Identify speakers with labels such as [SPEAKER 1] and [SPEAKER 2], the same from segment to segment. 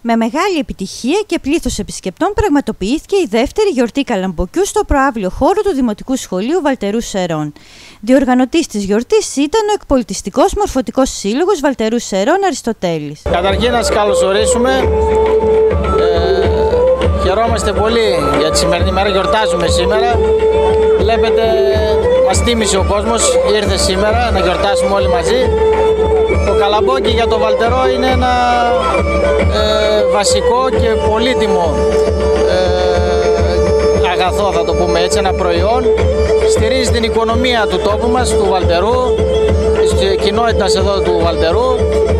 [SPEAKER 1] Με μεγάλη επιτυχία και πλήθος επισκεπτών πραγματοποιήθηκε η δεύτερη γιορτή Καλαμποκιού στο προαύλιο χώρο του Δημοτικού Σχολείου Βαλτερού Σερών. Διοργανωτής της γιορτής ήταν ο Εκπολιτιστικός Μορφωτικός Σύλλογος Βαλτερού Σερών Αριστοτέλης.
[SPEAKER 2] Καταρχήν να σας καλωσορίσουμε. Χαιρόμαστε πολύ για τη σημερινή μέρα, γιορτάζουμε σήμερα. Βλέπετε, μας τίμησε ο κόσμος, ήρθε σήμερα να γιορτάσουμε όλοι μαζί. Το καλαμπόκι για το Βαλτερό είναι ένα βασικό και πολύτιμο αγαθό, θα το πούμε έτσι, ένα προϊόν. Στηρίζει την οικονομία του τόπου μας, του Βαλτερού, της κοινότητας εδώ του Βαλτερού.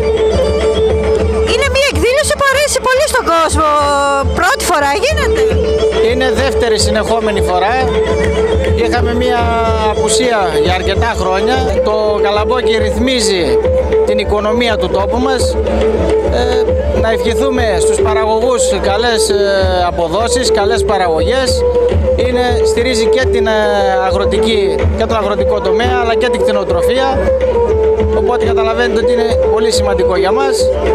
[SPEAKER 1] Είναι μια εκδήλωση που αρέσει πολύ στον κόσμο. Πρώτη φορά γίνεται?
[SPEAKER 2] Είναι δεύτερη συνεχόμενη φορά. Είχαμε μια απουσία για αρκετά χρόνια. Το καλαμπόκι ρυθμίζει την οικονομία του τόπου μας. Να ευχηθούμε στους παραγωγούς καλές αποδόσεις, καλές παραγωγές. Στηρίζει και την αγροτική και τον αγροτικό τομέα, αλλά και την κτηνοτροφία. Οπότε καταλαβαίνετε ότι είναι πολύ σημαντικό για μας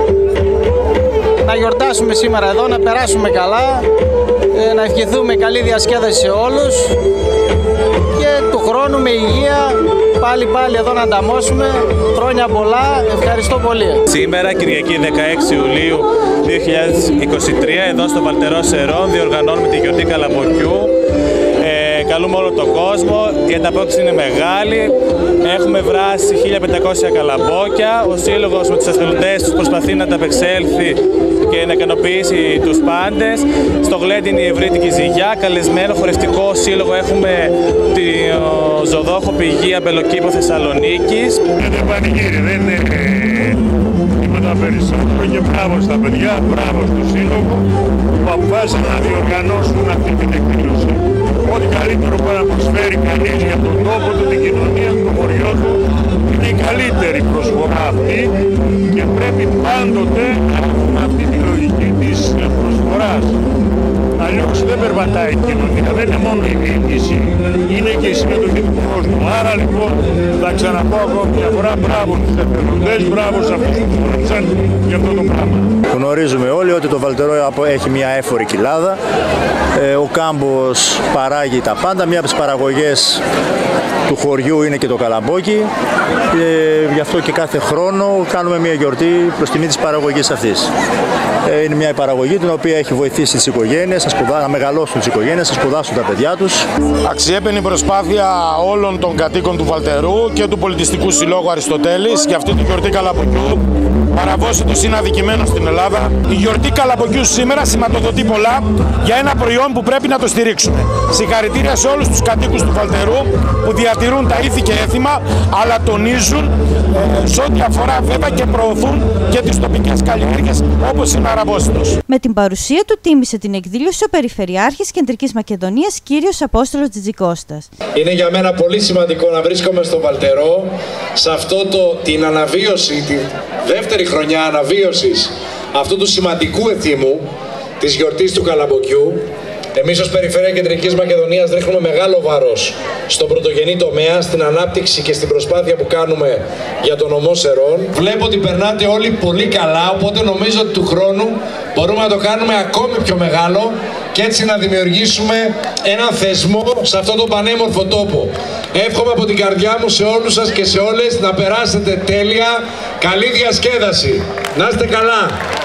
[SPEAKER 2] να γιορτάσουμε σήμερα εδώ, να περάσουμε καλά, να ευχηθούμε καλή διασκέδαση σε όλους και του χρόνου με υγεία πάλι εδώ να ανταμώσουμε. Χρόνια πολλά, ευχαριστώ πολύ.
[SPEAKER 3] Σήμερα, Κυριακή 16 Ιουλίου 2023, εδώ στο Βαλτερό Σερών διοργανώνουμε τη γιορτή Καλαμποκιού. Καλούμε όλο τον κόσμο, η ανταπόκριση είναι μεγάλη. Έχουμε βράσει 1500 καλαμπόκια. Ο Σύλλογος με τους εθελοντές τους προσπαθεί να ανταπεξέλθει και να ικανοποιήσει τους πάντες. Στο γλέντι είναι η Ευρύτικη Ζυγιά. Καλεσμένο χορευτικό σύλλογο έχουμε τη ζωδόχο πηγή Αμπελοκήπο Θεσσαλονίκης.
[SPEAKER 4] Είναι πανηγύρι, δεν είναι τίποτα περισσότερο και μπράβο στα παιδιά, μπράβο στο σύλλογο που αποφάσισαν να διοργανώσουν αυτή την εκδήλωση. Ό,τι καλύτερο μπορεί να προσφέρει κανείς για τον τόπο του, την κοινωνία του, το χωριό του, είναι η καλύτερη προσφορά αυτή και πρέπει πάντοτε να έχουμε αυτή τη λογική της προσφοράς. Αλλιώς δεν περπατάει η κοινωνία, δεν είναι μόνο η διοίκηση, είναι και η συμμετοχή του κόσμου. Άρα λοιπόν θα ξαναπώ ακόμα μια φορά μπράβο στους εθελοντές, μπράβο σε αυτούς που φρόντισαν για αυτό το πράγμα.
[SPEAKER 5] Γνωρίζουμε όλοι ότι το Βαλτερό έχει μια έφορη κοιλάδα. Ο κάμπος παράγει τα πάντα. Μία από τις παραγωγές του χωριού είναι και το καλαμπόκι. Γι' αυτό και κάθε χρόνο κάνουμε μια γιορτή προς τιμή της παραγωγής αυτής. Είναι μια παραγωγή την οποία έχει βοηθήσει τις οικογένειες να μεγαλώσουν τις οικογένειες, να σπουδάσουν τα παιδιά τους.
[SPEAKER 4] Αξιέπαινη προσπάθεια όλων των κατοίκων του Βαλτερού και του Πολιτιστικού Συλλόγου Αριστοτέλης για αυτή τη γιορτή Καλαμποκιού. Παραβόσιτος είναι αδικημένος στην Ελλάδα. Η γιορτή Καλαμποκιού σήμερα σηματοδοτεί πολλά για ένα προϊόν που πρέπει να το στηρίξουμε. Συγχαρητήρια σε όλους τους κατοίκους του Βαλτερού που διατηρούν τα ήθη και έθιμα, αλλά τονίζουν σε ό,τι αφορά βέβαια και προωθούν και τις τοπικές καλλιέργειες όπως είναι Αραβόσιτος.
[SPEAKER 1] Με την παρουσία του τίμησε την εκδήλωση ο Περιφερειάρχης Κεντρικής Μακεδονίας κύριος Απόστολος Τζιτζικώστας.
[SPEAKER 6] Είναι για μένα πολύ σημαντικό να βρίσκομαι στο Βαλτερό σε αυτό την αναβίωση, τη δεύτερη χρονιά αναβίωσης αυτού του σημαντικού εθήμου της γιορτής του Καλαμποκιού. Εμείς ως Περιφέρεια Κεντρικής Μακεδονίας ρίχνουμε μεγάλο βάρος στον πρωτογενή τομέα, στην ανάπτυξη και στην προσπάθεια που κάνουμε για τον νομό Σερών. Βλέπω ότι περνάτε όλοι πολύ καλά, οπότε νομίζω ότι του χρόνου μπορούμε να το κάνουμε ακόμη πιο μεγάλο και έτσι να δημιουργήσουμε έναν θεσμό σε αυτόν τον πανέμορφο τόπο. Εύχομαι από την καρδιά μου σε όλους σας και σε όλες να περάσετε τέλεια, καλή διασκέδαση. Να είστε καλά!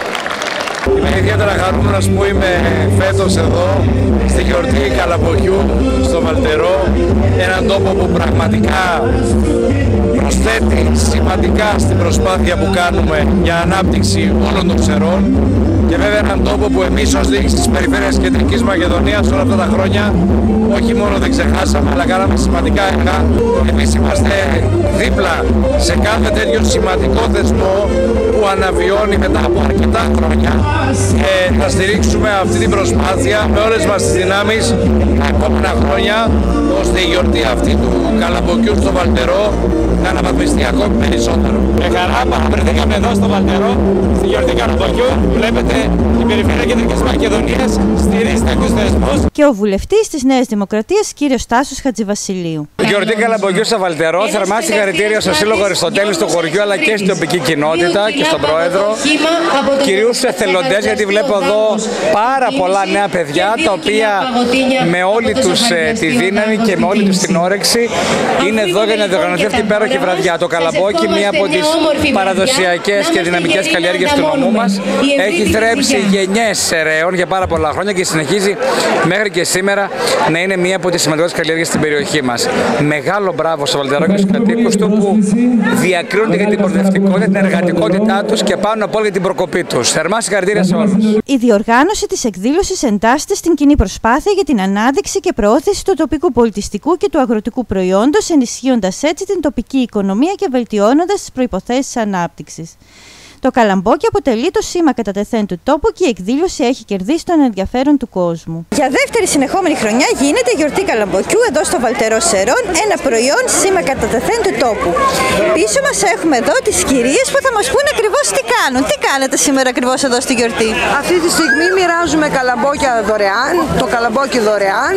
[SPEAKER 7] Είμαι ιδιαίτερα χαρούμενος που είμαι φέτος εδώ στη γιορτή Καλαμποκιού στο Βαλτερό, έναν τόπο που πραγματικά προσθέτει σημαντικά στην προσπάθεια που κάνουμε για ανάπτυξη όλων των Σερών και βέβαια έναν τόπο που εμείς ως διοίκηση της Περιφέρειας Κεντρικής Μακεδονίας όλα αυτά τα χρόνια όχι μόνο δεν ξεχάσαμε αλλά κάναμε σημαντικά έργα. Εμείς είμαστε δίπλα σε κάθε τέτοιο σημαντικό θεσμό που αναβιώνει μετά από αρκετά χρόνια. Θα στηρίξουμε αυτή την προσπάθεια με όλες μας τις δυνάμεις τα επόμενα χρόνια ώστε η γιορτή αυτή του Καλαμποκιού στο Βαλτερό να αναβαθμιστεί ακόμη περισσότερο.
[SPEAKER 2] Με χαρά παραβρεθήκαμε εδώ στο Βαλτερό στη γιορτή Καλαμποκιού. Βλέπετε η Περιφέρεια Κεντρικής Μακεδονίας στηρίζει τέτοιους θεσμούς.
[SPEAKER 1] Και ο βουλευτής της Νέας Δημοκρατίας κύριος Τάσος Χατζηβασιλείου.
[SPEAKER 7] Γιορτή Καλαμποκιού στο Βαλτερό. Θερμά συγχαρητήρια στο Σύλλογο Αριστοτέλη, στο χωριό αλλά και στην τοπική κοινότητα και στον πρόεδρο. Κυρίως στους εθελοντές γιατί βλέπω εδώ πάρα πολλά νέα παιδιά, τα οποία με όλη τους τη δύναμη και με όλη τους την όρεξη είναι εδώ για να διοργανωθεί αυτή η υπέροχη βραδιά. Το Καλαμπόκι, μία από τις παραδοσιακές και δυναμικές καλλιέργειες του νομού μας, έχει θρέψει γενιές σεραίων για πάρα πολλά χρόνια και συνεχίζει μέχρι και σήμερα να είναι μία από τις σημαντικότερες καλλιέργειες στην περιοχή μας. Μεγάλο μπράβο στο Βαλτερό και στους κατοίκους του που διακρίνονται για την προοδευτικότητα, την εργατικότητά τους και πάνω απ' όλα για την προκοπή τους. Θερμά συγχαρητήρια σε όλους.
[SPEAKER 1] Η διοργάνωση της εκδήλωσης εντάσσεται στην κοινή προσπάθεια για την ανάδειξη και προώθηση του τοπικού πολιτιστικού και του αγροτικού προϊόντος, ενισχύοντας έτσι την τοπική οικονομία και βελτιώνοντας τις προϋποθέσεις ανάπτυξης. Το Καλαμπόκι αποτελεί το σήμα κατά τεθέν του τόπου και η εκδήλωση έχει κερδίσει τον ενδιαφέρον του κόσμου. Για δεύτερη συνεχόμενη χρονιά γίνεται η γιορτή Καλαμποκιού εδώ στο Βαλτερό Σερών, ένα προϊόν σήμα κατά τεθέν του τόπου. Πίσω μας έχουμε εδώ τις κυρίες που θα μας πούνε ακριβώς τι κάνουν. Τι κάνετε σήμερα ακριβώς εδώ στη γιορτή?
[SPEAKER 8] Αυτή τη στιγμή μοιράζουμε καλαμπόκια δωρεάν, το καλαμπόκι δωρεάν.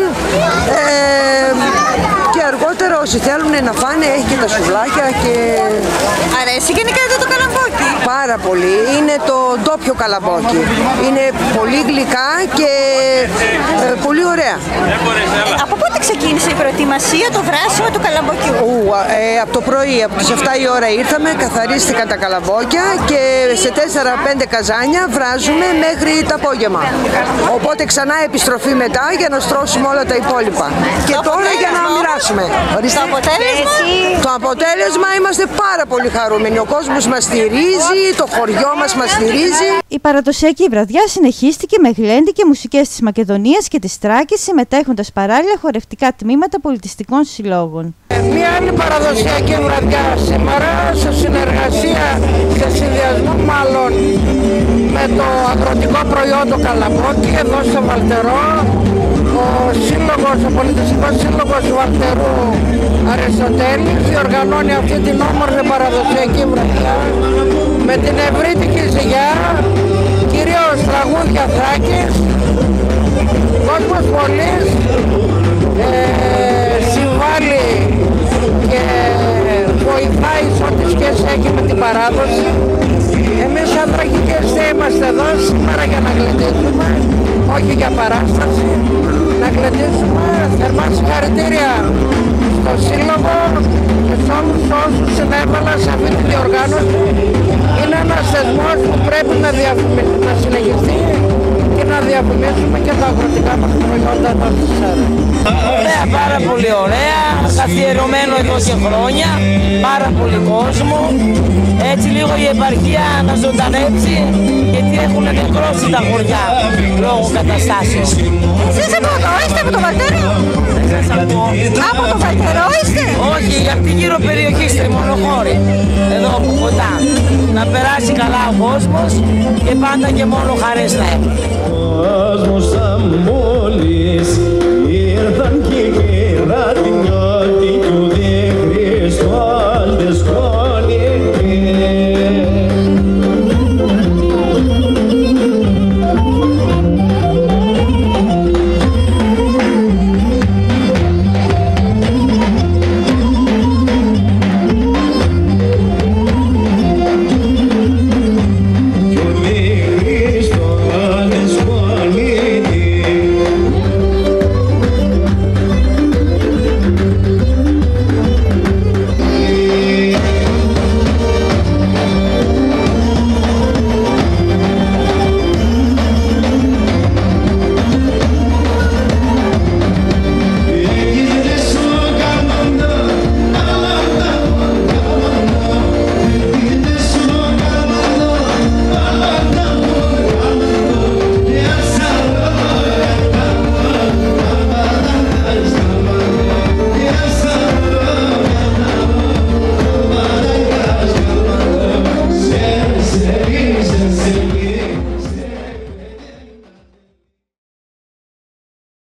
[SPEAKER 8] Και αργότερα όσοι θέλουν να φάνε έχει και τα σουβλάκια και...
[SPEAKER 1] Αρέσει γενικά εδώ το καλαμπόκι?
[SPEAKER 8] Πάρα πολύ. Είναι το ντόπιο καλαμπόκι. Είναι πολύ γλυκά και πολύ ωραία.
[SPEAKER 1] Από πότε ξεκίνησε η προετοιμασία, το βράσιμο του καλαμποκιού?
[SPEAKER 8] Από το πρωί, από τις 7 η ώρα ήρθαμε, καθαρίστηκαν τα καλαμπόκια και σε 4-5 καζάνια βράζουμε μέχρι το απόγευμα. Οπότε ξανά επιστροφή μετά για να στρώσουμε όλα τα υπόλοιπα. Και τώρα για να μοιράσουμε.
[SPEAKER 1] Το αποτέλεσμα?
[SPEAKER 8] Το αποτέλεσμα είμαστε πάρα πολύ χαρούμενοι. Ο κόσμος μας στηρίζει, το χωριό μας στηρίζει.
[SPEAKER 1] Η παραδοσιακή βραδιά συνεχίστηκε με γλέντι και μουσικές της Μακεδονίας και της Τράκης, συμμετέχοντας παράλληλα χορευτικά τμήματα πολιτιστικών συλλόγων.
[SPEAKER 9] Μια άλλη παραδοσιακή βραδιά σήμερα σε συνεργασία, σε συνδυασμό μάλλον με το αγροτικό προϊόν το Καλαμπόκι εδώ στο Βαλτερό. Ο πολιτιστικός σύλλογος του Βαλτερού Αριστοτέλης διοργανώνει αυτή την όμορφη παραδοσιακή βραδιά με την ευρύτικη ζυγιά, κυρίως τραγούδια Θράκης, κόσμος πολλής συμβάλλει και βοηθάει σε ό,τι σχέση έχει με την παράδοση. Εμείς σαν Θρακικές είμαστε εδώ σήμερα για να γλεντήσουμε, όχι για παράσταση, να γλεντήσουμε. Θερμά συγχαρητήρια στο Σύλλογο και σε όλους όσους συνέβαλαν σε αυτή τη διοργάνωση. Είναι ένας θεσμός που πρέπει να συνεχιστεί και να διαφημίσουμε και τα αγροτικά μας προϊόντα εδώ στη Σέρα.
[SPEAKER 10] Ωραία, πάρα πολύ ωραία, καθιερωμένο εδώ και χρόνια, πάρα πολύ κόσμο. Έτσι λίγο η επαρχία να ζωντανέψει, γιατί έχουν νεκρώσει τα χωριά λόγω καταστάσεων.
[SPEAKER 1] Εσείς από εδώ είστε, από το Βαλτερό?
[SPEAKER 10] Δεν σας ακούω.
[SPEAKER 1] Από το Βαλτερό είστε?
[SPEAKER 10] Όχι, για την γύρω περιοχή στη Μονοχώρη, εδώ από κοντά. Να περάσει καλά ο κόσμος και πάντα και μόνο χαρές να έχουμε.